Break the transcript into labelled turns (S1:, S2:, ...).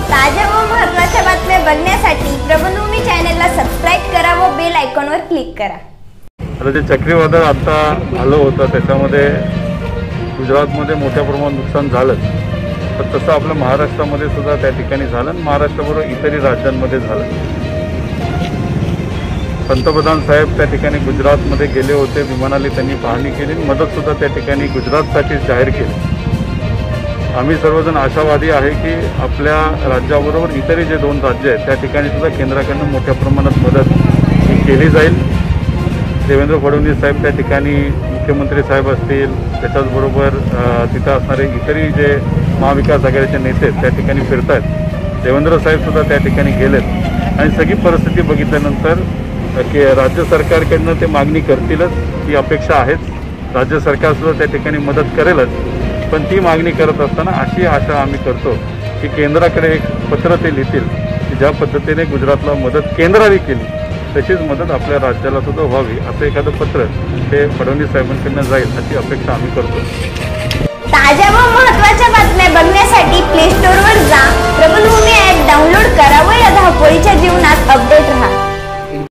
S1: ताज्या व महत्त्वाच्या बातम्या बघण्यासाठी प्रबलभूमी चॅनलला सबस्क्राइब करा व बेल आयकॉनवर क्लिक करा।
S2: आता जे चक्रीवादळ आता आलं होतं त्याच्यामध्ये गुजरातमध्ये मोठ्या प्रमाणात नुकसान झालं, पण तसं आपल्या महाराष्ट्रामध्ये सुद्धा त्या ठिकाणी झालं आणि महाराष्ट्राबरोबर इतरही राज्यांमध्ये झालं। पंतप्रधान साहेब त्या ठिकाणी गुजरातमध्ये गेले होते, विमानाने त्यांनी पाहणी केली, मदतसुद्धा त्या ठिकाणी गुजरातसाठी जाहीर केली। आम्ही सर्वजण आशावादी आहे की आपल्या राज्याबरोबर इतरही जे 2 राज्य आहेत त्या ठिकाणी सुद्धा केंद्राकडून मोठ्या प्रमाणात मदत ही केली जाईल। देवेंद्र फडणवीस साहेब त्या ठिकाणी, मुख्यमंत्री साहेब असतील, त्याच्याचबरोबर तिथं असणारे इतरही जे महाविकास आघाडीचे नेते त्या ठिकाणी फिरत आहेत। देवेंद्र साहेबसुद्धा त्या ठिकाणी गेलेत आणि सगळी परिस्थिती बघितल्यानंतर की राज्य सरकारकडनं ते मागणी करतीलच ही अपेक्षा आहेच। राज्य सरकारसुद्धा त्या ठिकाणी मदत करेलच, पण ती मागणी करत असताना अशी आशा आम्ही करतो की केंद्राकडे एक पत्र ते लिहितील की ज्या पद्धतीने गुजरातला मदत केंद्राने केली तशीच मदत आपल्या राज्याला सुद्धा व्हावी, असं एखादं पत्र ते फडणवीस साहेबांकडनं जाईल अशी अपेक्षा आम्ही करतो।
S1: ताज्या व महत्त्वाच्या